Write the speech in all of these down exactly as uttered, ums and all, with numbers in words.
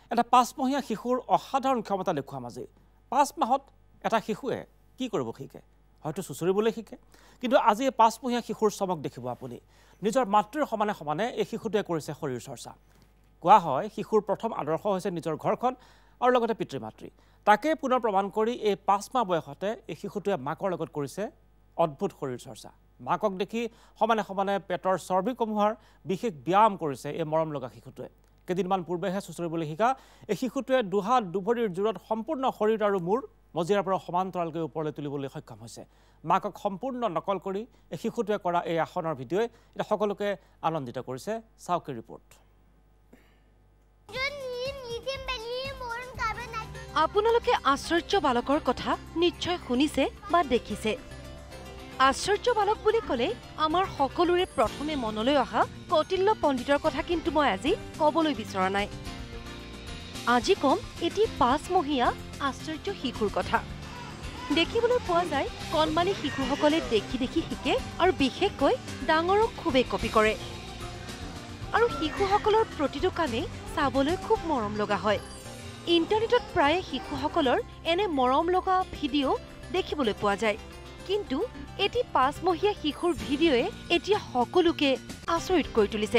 এটা পাঁচমহীয়া শিশুৰ অসাধাৰণ ক্ষমতা দেখুৱাম আজি। পাঁচ মাহত এটা শিশুৱে কি কৰিব শিকে? হয়তো চুচুৰিবলৈ শিকে, কিন্তু আজি এই পাঁচমহীয়া শিশুৰ চমক দেখিব আপুনি। নিজৰ মাতৃৰ সমানে সমানে এই শিশুটোৱে কৰিছে শৰীৰ চৰ্চা। কোৱা হয় শিশুৰ প্ৰথম আদৰ্শ হৈছে নিজৰ ঘৰখন আৰু লগতে পিতৃ মাতৃ। তাকে পুনৰ প্ৰমাণ কৰি এই পাঁচ মাহ বয়সতে এই শিশুটোৱে মাকৰ লগত কৰিছে অদ্ভুত শৰীৰ চৰ্চা। মাকক দেখি সমানে সমানে পেটৰ চৰ্বি কমোৱাৰ বিশেষ ব্যায়াম কৰিছে এই মৰম লগা শিশুটোৱে। কেইদিনমান পূৰ্বেহে চুচুৰিবলৈ শিকা এই শিশুটোৱে দুহাত দুভৰিৰ জোৰত সম্পূৰ্ণ শৰীৰ আৰু মূৰ মজিয়াৰ পৰা সমান্তৰালকৈ ওপৰলৈ তুলিবলৈ সক্ষম হৈছে। মাকক সম্পূৰ্ণ নকল কৰি এই শিশুটোৱে কৰা এই আসনৰ ভিডিঅ'ই এতিয়া সকলোকে আনন্দিত কৰিছে। চাওক এই ৰিপৰ্ট। আপোনালোকে আশ্চৰ্য বালকৰ কথা নিশ্চয় শুনিছে বা দেখিছে। আশ্চৰ্য বালক বুলি ক'লে আমাৰ সকলোৰে প্ৰথমে মনলৈ অহা কৌটিল্য পণ্ডিতৰ কথা কিন্তু মই আজি ক'বলৈ বিচৰা নাই। আজি কম এটি পাঁচমহীয়া আশ্চৰ্য শিশুৰ কথা। দেখিবলৈ পোৱা যায় কণমানি শিশুসকলে দেখি দেখি শিকে আৰু বিশেষকৈ ডাঙৰক খুবেই কপি কৰে। আৰু শিশুসকলৰ প্ৰতিটো কামেই চাবলৈ খুব মৰম লগা হয়। ইণ্টাৰনেটত প্ৰায়ে শিশুসকলৰ এনে মৰম লগা ভিডিঅ' দেখিবলৈ পোৱা যায়, কিন্তু এটি পাঁচমহীয়া শিশুৰ ভিডিঅ'য়ে এতিয়া সকলোকে আচৰিত কৰি তুলিছে।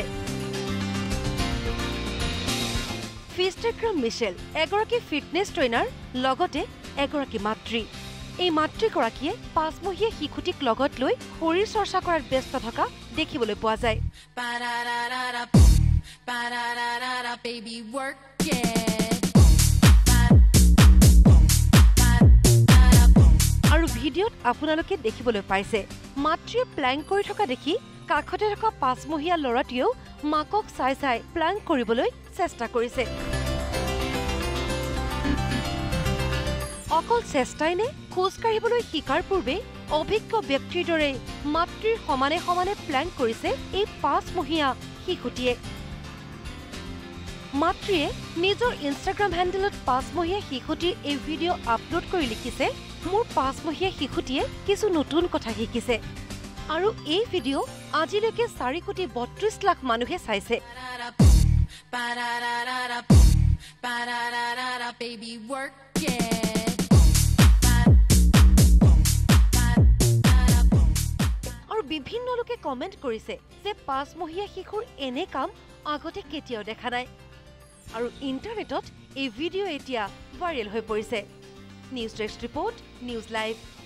ফিষ্টাগ্ৰাম মিচেল এগৰাকী ফিটনেছ ট্ৰেইনাৰ, লগতে এগৰাকী মাতৃ। এই মাতৃগৰাকীয়ে পাঁচমহীয়া শিশুটিক লগত লৈ শৰীৰ চৰ্চা কৰাত ব্যস্ত থকা দেখিবলৈ পোৱা যায়। আৰু ভিডিঅ'ত আপোনালোকে দেখিবলৈ পাইছে মাতৃয়ে প্লেংক কৰি থকা দেখি কাষতে থকা পাঁচমহীয়া ল'ৰাটোৱেও মাকক চাই চাই প্লেংক কৰিবলৈ চেষ্টা কৰিছে। অকল চেষ্টাই নে খোজ কাঢ়িবলৈ শিকাৰ পূৰ্বে অভিজ্ঞ ব্যক্তিৰ দৰে মাতৃৰ সমানে সমানে প্লেংক কৰিছে এই পাঁচমহীয়া শিশুটিয়ে। মাতৃয়ে নিজৰ ইনষ্টাগ্ৰাম হেণ্ডেলত পাঁচমহীয়া শিশুটিৰ এই ভিডিঅ' আপলোড কৰি লিখিছে, মোৰ পাঁচমহীয়া শিশুটিয়ে কিছু নতুন কথা শিকিছে। আৰু এই ভিডিঅ' আজিলৈকে চাৰি কোটি বত্ৰিশ লাখ মানুহে চাইছে। আৰু বিভিন্ন লোকে কমেণ্ট কৰিছে যে পাঁচমহীয়া শিশুৰ এনে কাম আগতে কেতিয়াও দেখা নাই। আৰু ইণ্টাৰনেটত এই ভিডিঅ' এতিয়া ভাইৰেল হৈ পৰিছে। News desk report, news live.